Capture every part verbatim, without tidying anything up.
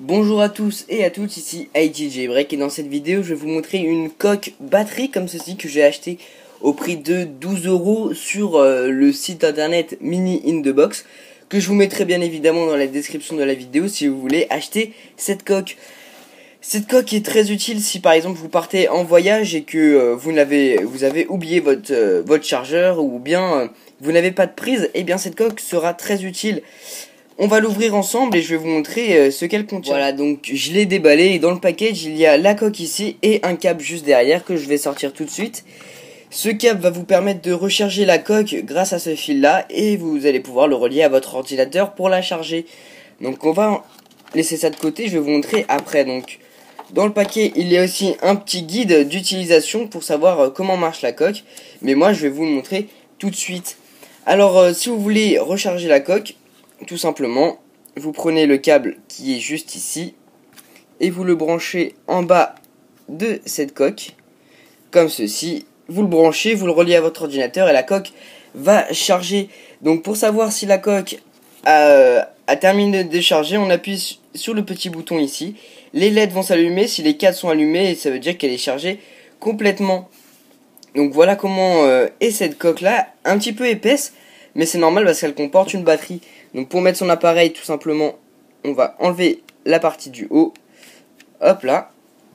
Bonjour à tous et à toutes, ici I T Jailbreak et dans cette vidéo je vais vous montrer une coque batterie comme ceci que j'ai acheté au prix de douze euros sur euh, le site internet Mini in the Box, que je vous mettrai bien évidemment dans la description de la vidéo si vous voulez acheter cette coque. Cette coque est très utile si par exemple vous partez en voyage et que euh, vous, n'avez, vous avez oublié votre, euh, votre chargeur ou bien euh, vous n'avez pas de prise, et bien cette coque sera très utile. On va l'ouvrir ensemble et je vais vous montrer euh, ce qu'elle contient. Voilà, donc je l'ai déballé et dans le package il y a la coque ici et un câble juste derrière que je vais sortir tout de suite. Ce câble va vous permettre de recharger la coque grâce à ce fil là et vous allez pouvoir le relier à votre ordinateur pour la charger. Donc on va laisser ça de côté, je vais vous montrer après. Donc dans le paquet il y a aussi un petit guide d'utilisation pour savoir euh, comment marche la coque, mais moi je vais vous le montrer tout de suite. Alors euh, si vous voulez recharger la coque, tout simplement, vous prenez le câble qui est juste ici et vous le branchez en bas de cette coque, comme ceci. Vous le branchez, vous le reliez à votre ordinateur et la coque va charger. Donc pour savoir si la coque a, a terminé de décharger, on appuie sur le petit bouton ici. Les L E D vont s'allumer, si les quatre sont allumés, ça veut dire qu'elle est chargée complètement. Donc voilà comment euh, est cette coque là, un petit peu épaisse, mais c'est normal parce qu'elle comporte une batterie. Donc pour mettre son appareil, tout simplement, on va enlever la partie du haut. Hop là.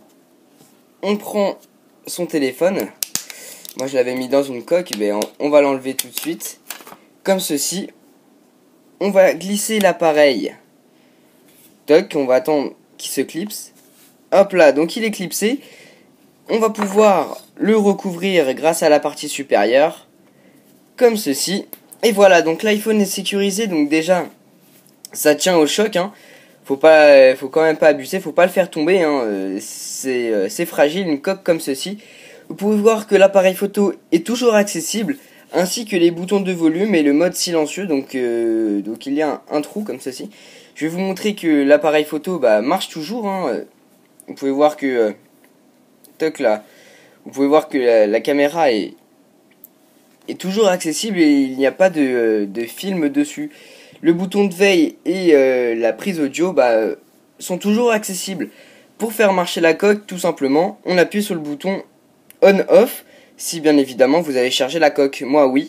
On prend son téléphone. Moi je l'avais mis dans une coque, mais on va l'enlever tout de suite. Comme ceci. On va glisser l'appareil. Toc, on va attendre qu'il se clipse. Hop là, donc il est clipsé. On va pouvoir le recouvrir grâce à la partie supérieure. Comme ceci. Et voilà, donc l'iPhone est sécurisé, donc déjà, ça tient au choc, hein. Faut pas, faut quand même pas abuser, faut pas le faire tomber, hein. C'est, euh, c'est fragile, une coque comme ceci. Vous pouvez voir que l'appareil photo est toujours accessible, ainsi que les boutons de volume et le mode silencieux, donc, euh, donc il y a un, un trou comme ceci. Je vais vous montrer que l'appareil photo bah, marche toujours, hein. Vous pouvez voir que, euh, toc là, vous pouvez voir que la, la caméra est... est toujours accessible et il n'y a pas de, de film dessus. Le bouton de veille et euh, la prise audio bah, sont toujours accessibles. Pour faire marcher la coque, tout simplement, on appuie sur le bouton on-off, si bien évidemment vous avez chargé la coque. Moi oui.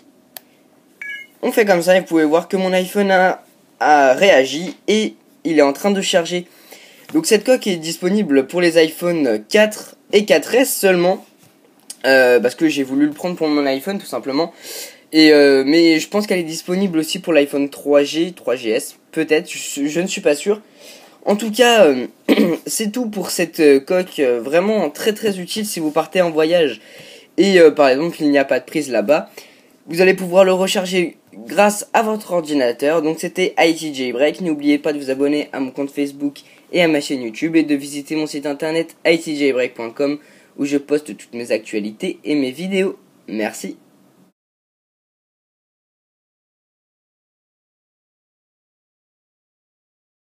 On fait comme ça et vous pouvez voir que mon iPhone a, a réagi et il est en train de charger. Donc cette coque est disponible pour les iPhone quatre et quatre S seulement. Euh, parce que j'ai voulu le prendre pour mon iPhone tout simplement. Et euh, mais je pense qu'elle est disponible aussi pour l'iPhone trois G, trois G S, peut-être, je, je ne suis pas sûr. En tout cas, euh, c'est tout pour cette euh, coque, euh, vraiment très très utile si vous partez en voyage. Et euh, par exemple, il n'y a pas de prise là-bas. Vous allez pouvoir le recharger grâce à votre ordinateur. Donc c'était I T Jailbreak. N'oubliez pas de vous abonner à mon compte Facebook et à ma chaîne YouTube. Et de visiter mon site internet i t jailbreak point com où je poste toutes mes actualités et mes vidéos. Merci.